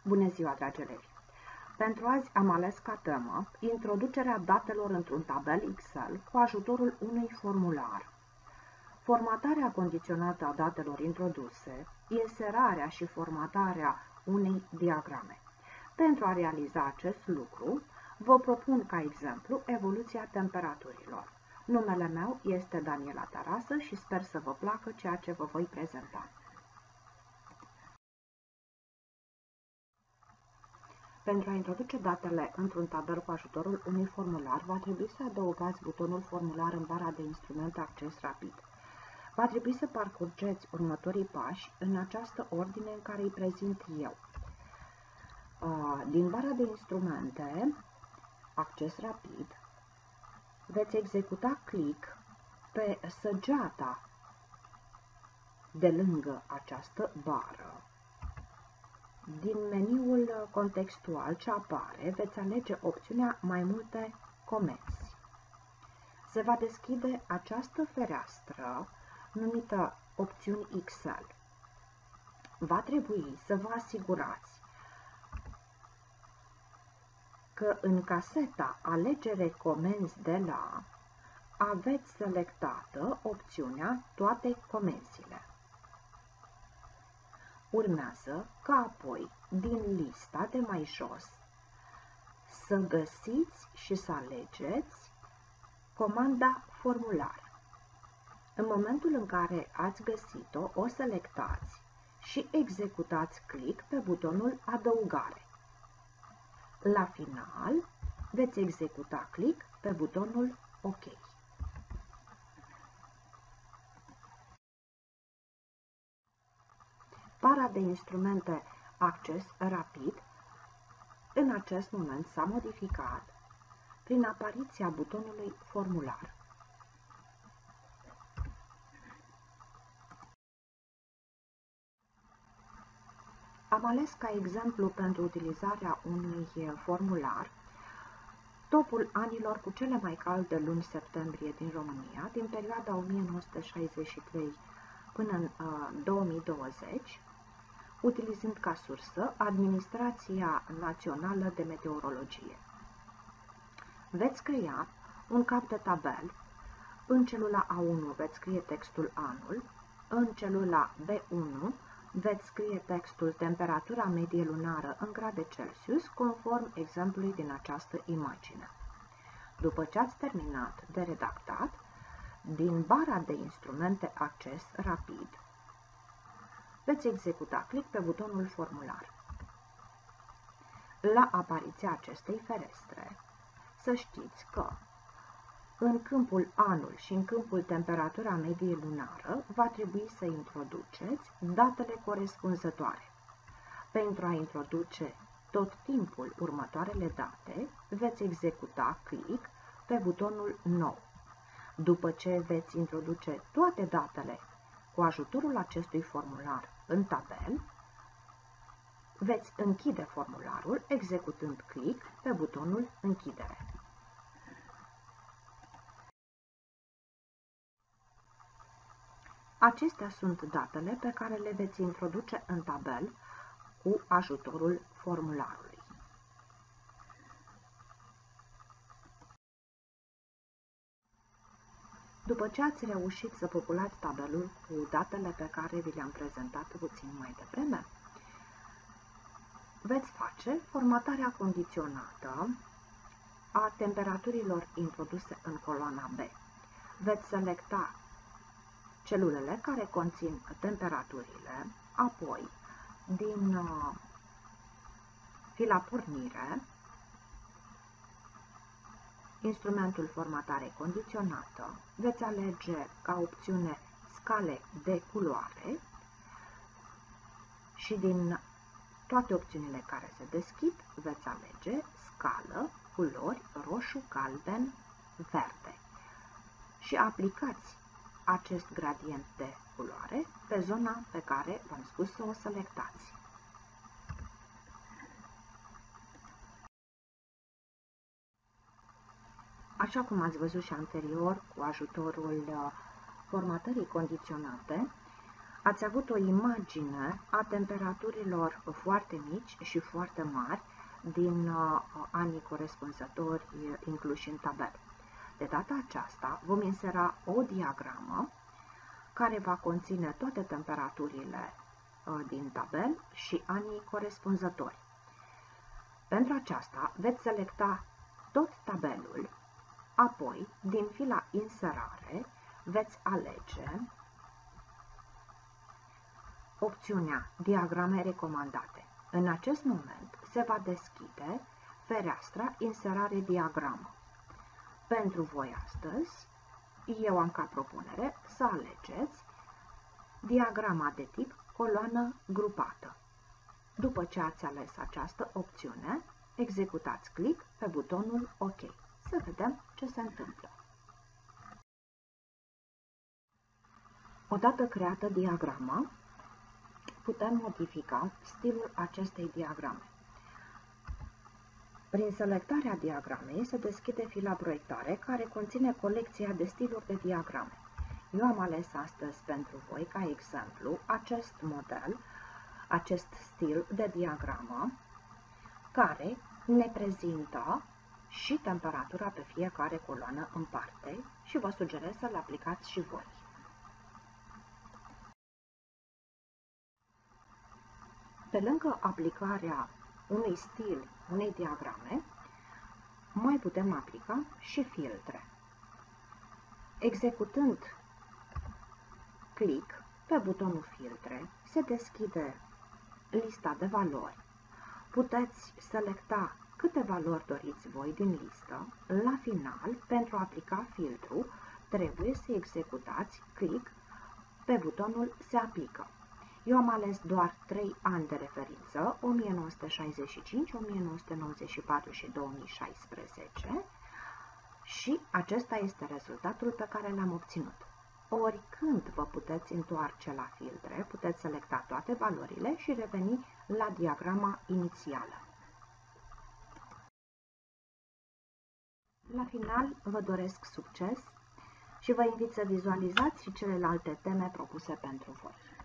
Bună ziua, dragi elevi! Pentru azi am ales ca temă introducerea datelor într-un tabel Excel cu ajutorul unui formular. Formatarea condiționată a datelor introduse, inserarea și formatarea unei diagrame. Pentru a realiza acest lucru, vă propun ca exemplu evoluția temperaturilor. Numele meu este Daniela Tarasă și sper să vă placă ceea ce vă voi prezenta. Pentru a introduce datele într-un tabel cu ajutorul unui formular, va trebui să adăugați butonul formular în bara de instrumente acces rapid. Va trebui să parcurgeți următorii pași în această ordine în care îi prezint eu. Din bara de instrumente acces rapid, veți executa click pe săgeata de lângă această bară. Din meniul contextual ce apare, veți alege opțiunea Mai multe comenzi. Se va deschide această fereastră numită Opțiuni Excel. Va trebui să vă asigurați că în caseta Alegere comenzi de la aveți selectată opțiunea Toate comenzile. Urmează ca apoi, din lista de mai jos, să găsiți și să alegeți comanda formular. În momentul în care ați găsit-o, o selectați și executați click pe butonul Adăugare. La final, veți executa click pe butonul OK. Bara de instrumente acces rapid în acest moment s-a modificat prin apariția butonului formular. Am ales ca exemplu pentru utilizarea unui formular topul anilor cu cele mai calde luni septembrie din România, din perioada 1963 până în 2020, utilizând ca sursă Administrația Națională de Meteorologie. Veți crea un cap de tabel. În celula A1 veți scrie textul anul, în celula B1 veți scrie textul temperatura medie lunară în grade Celsius, conform exemplului din această imagine. După ce ați terminat de redactat, din bara de instrumente acces rapid, veți executa click pe butonul formular. La apariția acestei ferestre, să știți că în câmpul anul și în câmpul temperatura medie lunară va trebui să introduceți datele corespunzătoare. Pentru a introduce tot timpul următoarele date, veți executa click pe butonul Nou. După ce veți introduce toate datele cu ajutorul acestui formular în tabel, veți închide formularul executând click pe butonul Închidere. Acestea sunt datele pe care le veți introduce în tabel cu ajutorul formularului. După ce ați reușit să populați tabelul cu datele pe care vi le-am prezentat puțin mai devreme, veți face formatarea condiționată a temperaturilor introduse în coloana B. Veți selecta celulele care conțin temperaturile, apoi din fila pornire, instrumentul formatare condiționată, veți alege ca opțiune scale de culoare și din toate opțiunile care se deschid veți alege scală, culori, roșu, galben, verde și aplicați acest gradient de culoare pe zona pe care v-am spus să o selectați. Așa cum ați văzut și anterior, cu ajutorul formatării condiționate, Ați avut o imagine a temperaturilor foarte mici și foarte mari din anii corespunzători incluși în tabel. De data aceasta vom insera o diagramă care va conține toate temperaturile din tabel și anii corespunzători. Pentru aceasta veți selecta tot tabelul, apoi din fila Inserare veți alege opțiunea Diagrame recomandate. În acest moment se va deschide fereastra Inserare diagramă. Pentru voi astăzi, eu am ca propunere să alegeți diagrama de tip coloană grupată. După ce ați ales această opțiune, executați click pe butonul OK. Să vedem ce se întâmplă. Odată creată diagrama, putem modifica stilul acestei diagrame. Prin selectarea diagramei se deschide fila Proiectare, care conține colecția de stiluri de diagrame. Eu am ales astăzi pentru voi, ca exemplu, acest model, acest stil de diagramă, care ne prezintă și temperatura pe fiecare coloană în parte și vă sugerez să-l aplicați și voi. Pe lângă aplicarea unui stil, unei diagrame, mai putem aplica și filtre. Executând click pe butonul Filtre, se deschide lista de valori. Puteți selecta câte valori doriți voi din listă. La final, pentru a aplica filtru, trebuie să executați click pe butonul Se aplică. Eu am ales doar 3 ani de referință, 1965, 1994 și 2016 și acesta este rezultatul pe care l-am obținut. Oricând vă puteți întoarce la filtre, puteți selecta toate valorile și reveni la diagrama inițială. La final, vă doresc succes și vă invit să vizualizați și celelalte teme propuse pentru voi.